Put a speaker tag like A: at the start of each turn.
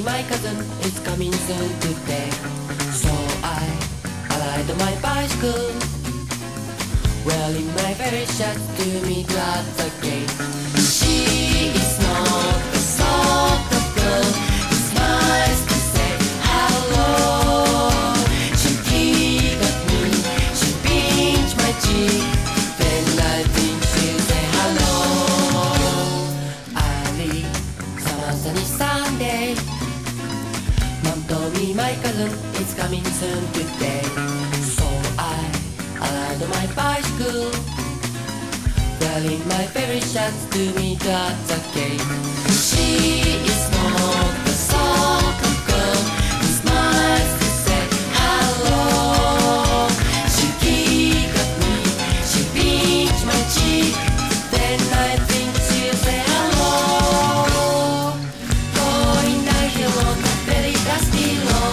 A: me my cousin is coming soon today. So I ride my bicycle, wearing my favorite shirt to meet at the gate. She is not the sort of girl who smiles to say hello. She peeked at me, she pinched my cheek, then I think she'll say hello. Early summer sunny Sunday, Mom told me my cousin is coming soon today. So I ride my bicycle, wearing my favorite shirts to meet at the gate. She is not the sort of girl who smiles to say hello. She peeked at me, she pinched my cheek, then I think she'll say hello. Going down hill on a very dusty road,